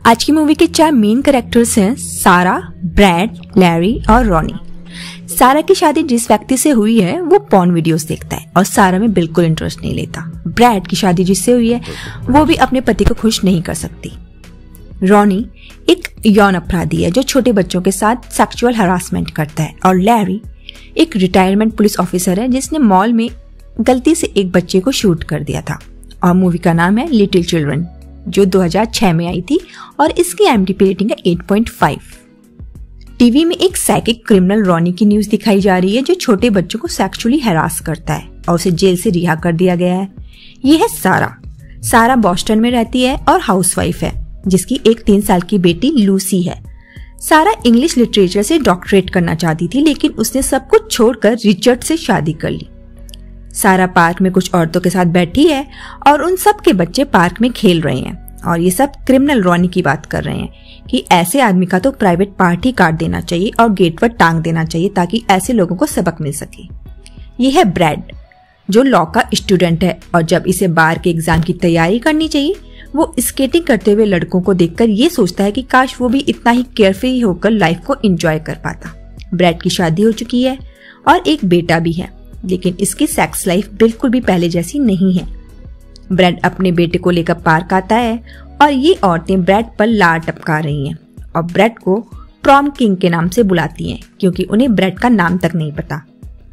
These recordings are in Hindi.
आज की मूवी के 4 मेन कैरेक्टर्स हैं सारा, ब्रैड, लैरी और रॉनी। सारा की शादी जिस व्यक्ति से हुई है वो पॉर्न वीडियोस देखता है और सारा में बिल्कुल इंटरेस्ट नहीं लेता। ब्रैड की शादी जिससे हुई है वो भी अपने पति को खुश नहीं कर सकती। रॉनी एक यौन अपराधी है जो छोटे बच्चों के साथ सेक्सुअल हरासमेंट करता है। और लैरी एक रिटायरमेंट पुलिस ऑफिसर है जिसने मॉल में गलती से एक बच्चे को शूट कर दिया था। और मूवी का नाम है लिटिल चिल्ड्रन, जो 2006 में आई थी और इसकी IMDb रेटिंग है 8.5। टीवी में एक साइकिक क्रिमिनल रॉनी की न्यूज दिखाई जा रही है जो छोटे बच्चों को सेक्सुअली हरास करता है और उसे जेल से रिहा कर दिया गया है। ये है सारा। सारा बॉस्टन में रहती है और हाउसवाइफ है जिसकी एक 3 साल की बेटी लूसी है। सारा इंग्लिश लिटरेचर से डॉक्टरेट करना चाहती थी लेकिन उसने सब कुछ छोड़कर रिचर्ड से शादी कर ली। सारा पार्क में कुछ औरतों के साथ बैठी है और उन सब के बच्चे पार्क में खेल रहे हैं और ये सब क्रिमिनल रॉनी की बात कर रहे हैं कि ऐसे आदमी का तो प्राइवेट पार्टी काट देना चाहिए और गेट पर टांग देना चाहिए ताकि ऐसे लोगों को सबक मिल सके। ये है ब्रैड जो लॉ का स्टूडेंट है और जब इसे बार के एग्जाम की तैयारी करनी चाहिए वो स्केटिंग करते हुए लड़कों को देखकर ये सोचता है कि काश वो भी इतना ही केयरफ्री होकर लाइफ को एंजॉय कर पाता। ब्रैड की शादी हो चुकी है और एक बेटा भी है लेकिन इसकी सेक्स लाइफ बिल्कुल भी पहले जैसी नहीं है। ब्रैड अपने बेटे को लेकर पार्क आता है और ये औरतें ब्रैड पर लार टपका रही हैं और ब्रैड को प्रॉम किंग के नाम से बुलाती हैं क्योंकि उन्हें ब्रैड का नाम तक नहीं पता।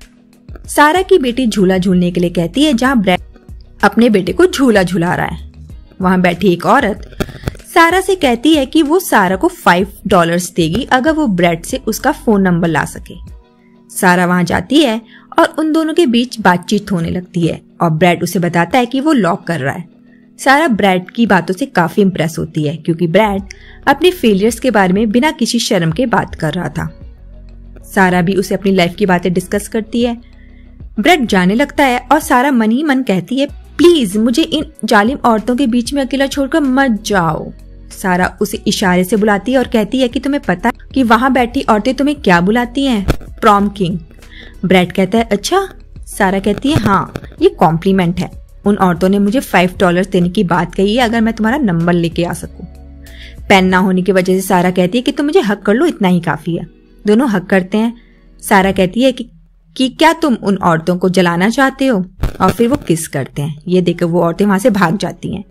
सारा की बेटी झूला झूलने के लिए कहती है जहां ब्रैड अपने बेटे को झूला झूला रहा है। वहां बैठी एक औरत सारा से कहती है कि वो सारा को $5 देगी अगर वो ब्रैड से उसका फोन नंबर ला सके। सारा वहां जाती है और उन दोनों के बीच बातचीत होने लगती है और ब्रैड उसे बताता है कि वो लॉक कर रहा है। सारा ब्रैड की बातों से काफी इम्प्रेस होती है क्योंकि ब्रैड अपने फेलियर्स के बारे में बिना किसी शर्म के बात कर रहा था। सारा भी उसे अपनी लाइफ की बातें डिस्कस करती है। ब्रैड जाने लगता है और सारा मन ही मन कहती है प्लीज मुझे इन जालिम औरतों के बीच में अकेला छोड़कर मत जाओ। सारा उसे इशारे से बुलाती है और कहती है कि तुम्हें पता है कि वहां बैठी औरतें तुम्हें क्या बुलाती हैं? Prom king. ब्रैड कहता है अच्छा। सारा कहती है हाँ ये कॉम्प्लीमेंट है। उन औरतों ने मुझे $5 देने की बात कही है अगर मैं तुम्हारा नंबर लेके आ सकूं। पेन ना होने की वजह से सारा कहती है कि तुम मुझे हक कर लो, इतना ही काफी है। दोनों हक करते हैं। सारा कहती है कि क्या तुम उन औरतों को जलाना चाहते हो? और फिर वो किस करते हैं। ये देखकर वो औरतें वहां से भाग जाती हैं।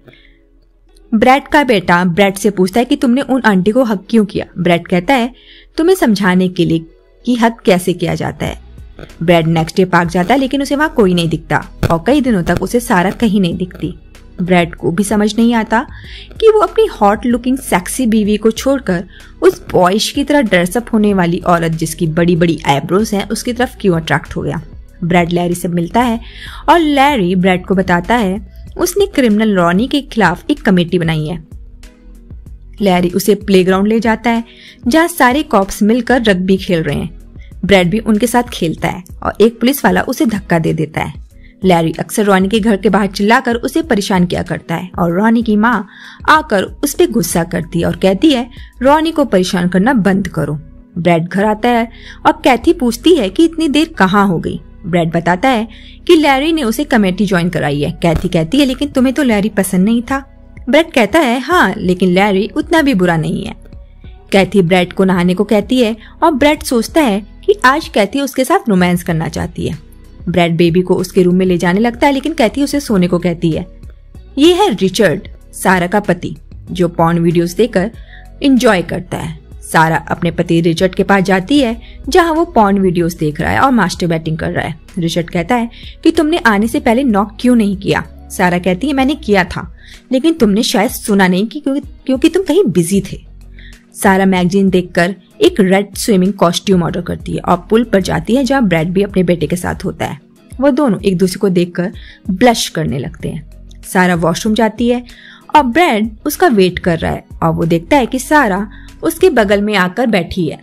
ब्रैड का बेटा ब्रैड से पूछता है कि तुमने उन आंटी को हक क्यों किया? ब्रैड कहता है तुम्हें समझाने के लिए कि हक कैसे किया जाता है। ब्रैड नेक्स्ट डे पार्क जाता है लेकिन उसे वहां कोई नहीं दिखता और कई दिनों तक उसे सारा कहीं नहीं दिखती। ब्रैड को भी समझ नहीं आता कि वो अपनी हॉट लुकिंग सेक्सी बीवी को छोड़कर उस बॉयज की तरह ड्रेसअप होने वाली औरत जिसकी बड़ी बड़ी आईब्रोज हैं उसकी तरफ क्यों अट्रैक्ट हो गया। ब्रैड लैरी से मिलता है और लैरी ब्रैड को बताता है उसने क्रिमिनल रॉनी के खिलाफ एक कमेटी बनाई है। लैरी उसे प्लेग्राउंड ले जाता है जहां सारे कॉप्स मिलकर रग्बी खेल रहे हैं। ब्रैड भी उनके साथ खेलता है और एक पुलिस वाला उसे धक्का दे देता है। लैरी अक्सर रॉनी के घर के बाहर चिल्लाकर उसे परेशान किया करता है और रॉनी की माँ आकर उस पर गुस्सा करती है और कहती है रॉनी को परेशान करना बंद करो। ब्रैड घर आता है और कैथी पूछती है कि इतनी देर कहाँ हो गई। ब्रैड बताता है कि लैरी ने उसे कमेटी ज्वाइन कराई है। कैथी कहती है लेकिन तुम्हें तो लैरी पसंद नहीं था। ब्रैड कहता है हाँ लेकिन लैरी उतना भी बुरा नहीं है। कैथी ब्रैड को नहाने को कहती है और ब्रैड सोचता है कि आज कैथी उसके साथ रोमांस करना चाहती है। ब्रैड बेबी को उसके रूम में ले जाने लगता है लेकिन कैथी उसे सोने को कहती है। ये है रिचर्ड, सारा का पति, जो पॉर्न वीडियोस देखकर एंजॉय करता है। सारा अपने पति रिचर्ड के पास जाती है जहां वो पॉर्न वीडियोस देख रहा है और मास्टरबेटिंग कर रहा है। रिचर्ड कहता है कि तुमने आने से पहले नॉक क्यों नहीं किया? सारा कहती है मैंने किया था लेकिन तुमने शायद सुना नहीं क्योंकि तुम कहीं बिजी थे। सारा मैगजीन देखकर एक रेड स्विमिंग कॉस्ट्यूम ऑर्डर करती है और पुल पर जाती है जहां ब्रैड भी अपने बेटे के साथ होता है। वो दोनों एक दूसरे को देखकर ब्लश करने लगते हैं। सारा वॉशरूम जाती है और ब्रैड उसका वेट कर रहा है और वो देखता है कि सारा उसके बगल में आकर बैठी है।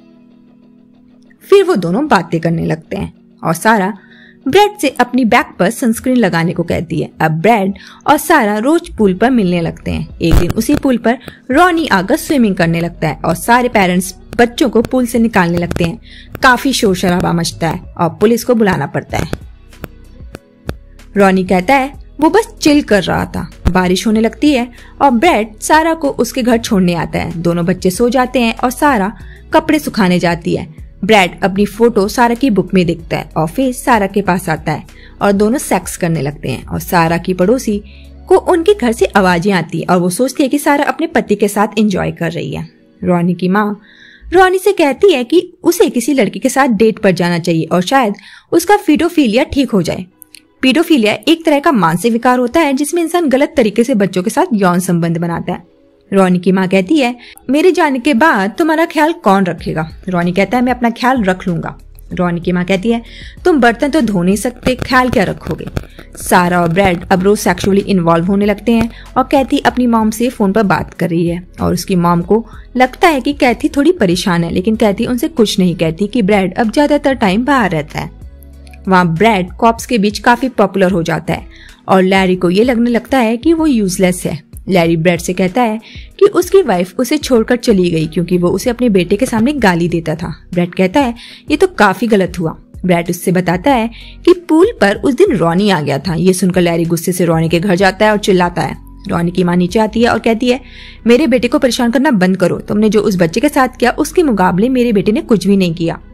फिर वो दोनों बातें करने लगते हैं और सारा ब्रैड से अपनी बैक पर सनस्क्रीन लगाने को कहती है। अब ब्रैड और सारा रोज पूल पर मिलने लगते हैं। एक दिन उसी पूल पर रॉनी आकर स्विमिंग करने लगता है और सारे पेरेंट्स बच्चों को पूल से निकालने लगते हैं। काफी शोर शराबा मचता है और पुलिस को बुलाना पड़ता है। रॉनी कहता है वो बस चिल कर रहा था। बारिश होने लगती है और ब्रैड सारा को उसके घर छोड़ने आता है। दोनों बच्चे सो जाते हैं और सारा कपड़े सुखाने जाती है। ब्रैड अपनी फोटो सारा की बुक में देखता है और फिर सारा के पास आता है और दोनों सेक्स करने लगते हैं। और सारा की पड़ोसी को उनके घर से आवाजें आती है और वो सोचती है कि सारा अपने पति के साथ एंजॉय कर रही है। रॉनी की माँ रॉनी से कहती है कि उसे किसी लड़के के साथ डेट पर जाना चाहिए और शायद उसका पीडोफिलिया ठीक हो जाए। पीडोफिलिया एक तरह का मानसिक विकार होता है जिसमें इंसान गलत तरीके से बच्चों के साथ यौन संबंध बनाता है। रॉनी की माँ कहती है, मेरे जाने के बाद तुम्हारा ख्याल कौन रखेगा? रॉनी कहता है, मैं अपना ख्याल रख लूंगा। रॉनी की माँ कहती है, तुम बर्तन तो धो नहीं सकते, ख्याल क्या रखोगे? सारा और ब्रैड अब रोज सेक्सुअली इन्वॉल्व होने लगते हैं और कैथी अपनी मॉम से फोन पर बात कर रही है और उसकी मॉम को लगता है कि कैथी थोड़ी परेशान है, लेकिन कैथी उनसे कुछ नहीं कहती कि ब्रैड अब ज्यादातर टाइम बाहर रहता है। वहाँ ब्रैड कॉप्स के बीच काफी पॉपुलर हो जाता है और लैरी को ये लगने लगता है कि वो यूजलेस है। लैरी ब्रैड से कहता है कि उसकी वाइफ उसे छोड़कर चली गई क्योंकि वो उसे अपने बेटे के सामने गाली देता था। ब्रैड कहता है, ये तो काफी गलत हुआ। ब्रैड उससे बताता है कि पूल पर उस दिन रॉनी आ गया था। ये सुनकर लैरी गुस्से से रॉनी के घर जाता है और चिल्लाता है। रॉनी की माँ नीचे आती है और कहती है, मेरे बेटे को परेशान करना बंद करो। तुमने जो उस बच्चे के साथ किया उसके मुकाबले मेरे बेटे ने कुछ भी नहीं किया।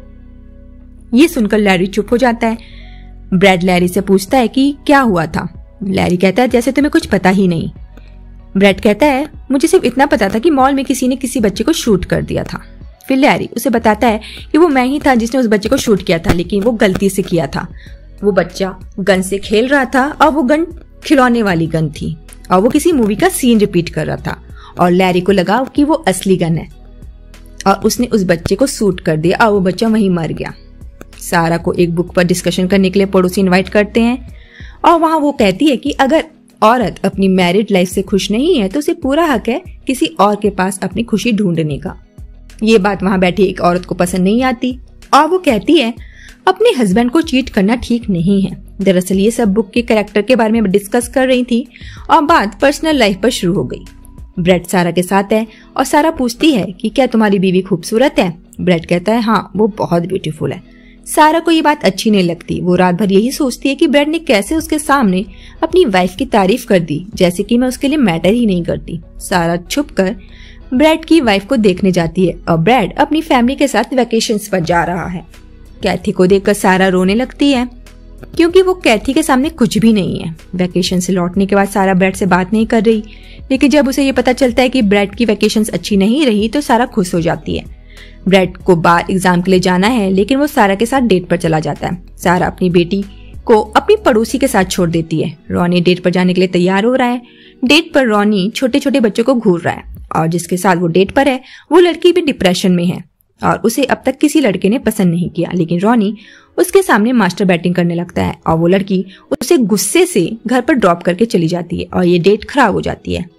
ये सुनकर लैरी चुप हो जाता है। ब्रैड लैरी से पूछता है कि क्या हुआ था। लैरी कहता है, जैसे तुम्हें कुछ पता ही नहीं। ब्रैड कहता है, मुझे सिर्फ इतना पता था कि मॉल में किसी ने किसी बच्चे को शूट कर दिया था। फिर लैरी उसे बताता है कि वो मैं ही था जिसने उस बच्चे को शूट किया था, लेकिन वो गलती से किया था। वो बच्चा गन से खेल रहा था और वो गन खिलौने वाली गन थी और वो किसी मूवी का सीन रिपीट कर रहा था और लैरी को लगा कि वो असली गन है और उसने उस बच्चे को शूट कर दिया और वो बच्चा वहीं मर गया। सारा को एक बुक पर डिस्कशन करने के लिए पड़ोसी इनवाइट करते हैं और वहां वो कहती है कि अगर औरत अपनी मैरिड लाइफ से खुश नहीं है तो उसे पूरा हक है किसी और के पास अपनी खुशी ढूंढने का। ये बात वहां बैठी एक औरत को पसंद नहीं आती और वो कहती है, अपने हस्बैंड को चीट करना ठीक नहीं है। दरअसल ये सब बुक के कैरेक्टर के बारे में डिस्कस कर रही थी और बात पर्सनल लाइफ पर शुरू हो गई। ब्रैड सारा के साथ है और सारा पूछती है कि क्या तुम्हारी बीवी खूबसूरत है? ब्रैड कहता है, हाँ वो बहुत ब्यूटीफुल है। सारा को ये बात अच्छी नहीं लगती। वो रात भर यही सोचती है कि ब्रैड ने कैसे उसके सामने अपनी वाइफ की तारीफ कर दी, जैसे कि मैं उसके लिए मैटर ही नहीं करती। सारा छुप कर ब्रैड की वाइफ को देखने जाती है और ब्रैड अपनी फैमिली के साथ वेकेशंस पर जा रहा है। कैथी को देखकर सारा रोने लगती है क्योंकि वो कैथी के सामने कुछ भी नहीं है। वेकेशन से लौटने के बाद सारा ब्रैड से बात नहीं कर रही, लेकिन जब उसे ये पता चलता है कि ब्रैड की वेकेशंस अच्छी नहीं रही तो सारा खुश हो जाती है। ब्रैड को बाहर एग्जाम के लिए जाना है, लेकिन वो सारा के साथ डेट पर चला जाता है। सारा अपनी बेटी को अपनी पड़ोसी के साथ छोड़ देती है। रॉनी डेट पर जाने के लिए तैयार हो रहा है। डेट पर रॉनी छोटे छोटे बच्चों को घूर रहा है और जिसके साथ वो डेट पर है वो लड़की भी डिप्रेशन में है और उसे अब तक किसी लड़के ने पसंद नहीं किया, लेकिन रॉनी उसके सामने मास्टर बैटिंग करने लगता है और वो लड़की उसे गुस्से से घर पर ड्रॉप करके चली जाती है और ये डेट खराब हो जाती है।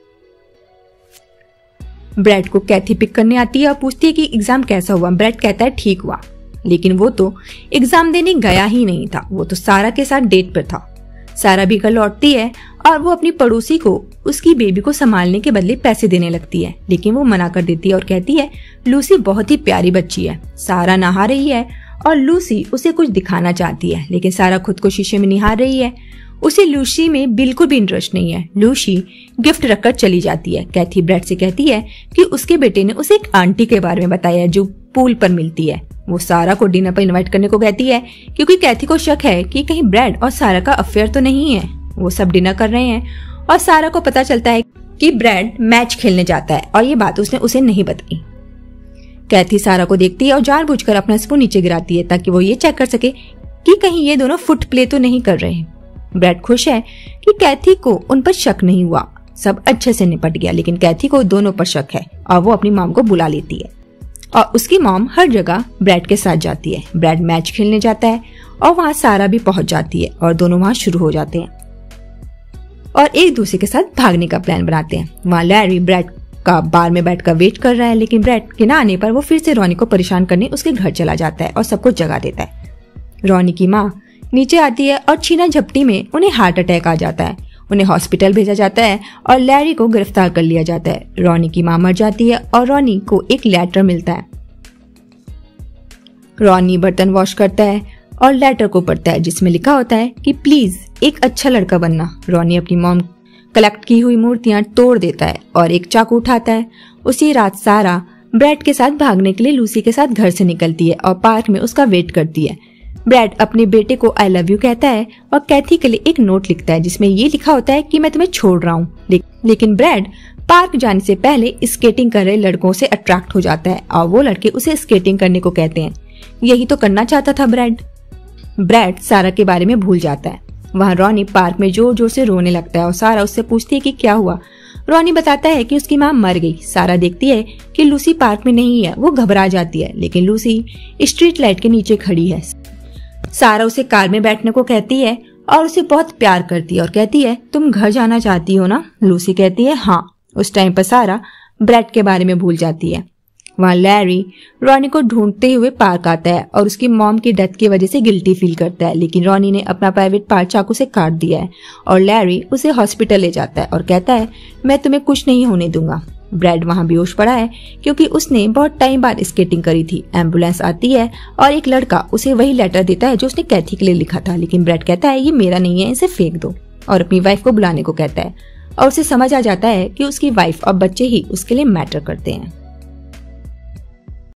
ब्रैड को कैथी पिक करने आती है और पूछती है कि एग्जाम कैसा हुआ। ब्रैड कहता है ठीक हुआ, लेकिन वो तो एग्जाम देने गया ही नहीं था, वो तो सारा के साथ डेट पर था। सारा भी घर लौटती है और वो अपनी पड़ोसी को उसकी बेबी को संभालने के बदले पैसे देने लगती है, लेकिन वो मना कर देती है और कहती है लूसी बहुत ही प्यारी बच्ची है। सारा नहा रही है और लूसी उसे कुछ दिखाना चाहती है, लेकिन सारा खुद को शीशे में निहार रही है। उसे लूसी में बिल्कुल भी इंटरेस्ट नहीं है। लूसी गिफ्ट रखकर चली जाती है। कैथी ब्रैड से कहती है कि उसके बेटे ने उसे एक आंटी के बारे में बताया जो पूल पर मिलती है। वो सारा को डिनर पर इनवाइट करने को कहती है क्योंकि कैथी को शक है कि कहीं ब्रैड और सारा का अफेयर तो नहीं है। वो सब डिनर कर रहे हैं और सारा को पता चलता है कि ब्रैड मैच खेलने जाता है और ये बात उसने उसे नहीं बताई। कैथी सारा को देखती है और जानबूझकर अपना स्पून नीचे गिराती है ताकि वो ये चेक कर सके कि कहीं ये दोनों फुट प्ले तो नहीं कर रहे हैं। ब्रैड खुश है कि कैथी को उन पर शक नहीं हुआ, सब अच्छे से निपट गया, लेकिन कैथी को दोनों पर शक है और वो अपनी मॉम को बुला लेती है और उसकी मॉम हर जगह ब्रैड के साथ जाती है। ब्रैड मैच खेलने जाता है और वहाँ सारा भी पहुंच जाती है और दोनों वहाँ शुरू हो जाते हैं और एक दूसरे के साथ भागने का प्लान बनाते हैं। वहाँ लैरी ब्रैड का बार में बैठकर वेट कर रहा है, लेकिन ब्रैड के न आने पर वो फिर से रॉनी को परेशान करने उसके घर चला जाता है और सबको जगा देता है। रॉनी की माँ नीचे आती है और छीना झपटी में उन्हें हार्ट अटैक आ जाता है। उन्हें हॉस्पिटल भेजा जाता है और लैरी को गिरफ्तार कर लिया जाता है। रॉनी की मां मर जाती है और रॉनी को एक लेटर मिलता है। रॉनी बर्तन वॉश करता है और लेटर को पढ़ता है जिसमें लिखा होता है कि प्लीज एक अच्छा लड़का बनना। रॉनी अपनी मॉम कलेक्ट की हुई मूर्तियां तोड़ देता है और एक चाकू उठाता है। उसी रात सारा ब्रैड के साथ भागने के लिए लूसी के साथ घर से निकलती है और पार्क में उसका वेट करती है। ब्रैड अपने बेटे को आई लव यू कहता है और कैथी के लिए एक नोट लिखता है जिसमें ये लिखा होता है कि मैं तुम्हें छोड़ रहा हूँ। लेकिन ब्रैड पार्क जाने से पहले स्केटिंग कर रहे लड़कों से अट्रैक्ट हो जाता है और वो लड़के उसे स्केटिंग करने को कहते हैं। यही तो करना चाहता था ब्रैड सारा के बारे में भूल जाता है। वहाँ रॉनी पार्क में जोर जोर से रोने लगता है और सारा उससे पूछती है कि क्या हुआ। रॉनी बताता है कि उसकी माँ मर गई। सारा देखती है कि लूसी पार्क में नहीं है। वो घबरा जाती है लेकिन लूसी स्ट्रीट लाइट के नीचे खड़ी है। सारा उसे कार में बैठने को कहती है और उसे बहुत प्यार करती है और कहती है तुम घर जाना चाहती हो ना। लूसी कहती है हाँ। उस टाइम पर सारा ब्रैड के बारे में भूल जाती है। वहाँ लैरी रॉनी को ढूंढते हुए पार्क आता है और उसकी मॉम की डेथ की वजह से गिल्टी फील करता है, लेकिन रॉनी ने अपना प्राइवेट पार्ट चाकू से काट दिया है और लैरी उसे हॉस्पिटल ले जाता है और कहता है मैं तुम्हें कुछ नहीं होने दूंगा। ब्रैड वहाँ बेहोश पड़ा है क्योंकि उसने बहुत टाइम बाद स्केटिंग करी थी। एम्बुलेंस आती है और एक लड़का उसे वही लेटर देता है जो उसने कैथी के लिए लिखा था, लेकिन ब्रैड कहता है ये मेरा नहीं है, इसे फेंक दो और अपनी वाइफ को बुलाने को कहता है और उसे समझ आ जाता है कि उसकी वाइफ और बच्चे ही उसके लिए मैटर करते हैं।